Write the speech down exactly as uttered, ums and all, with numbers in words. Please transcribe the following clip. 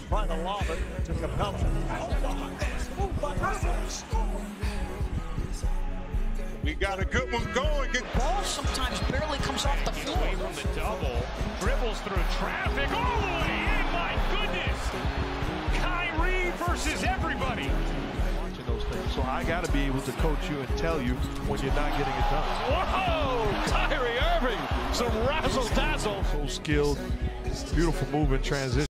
trying to lob it to Capella. We got a good one going. Good ball sometimes barely comes off the floor. Away from the double, dribbles through traffic, all the way in, my goodness! Kyrie versus everybody. Watching those things, so I got to be able to coach you and tell you when you're not getting it done. Whoa! Kyrie Irving, some razzle dazzle. So skilled, beautiful move in transition.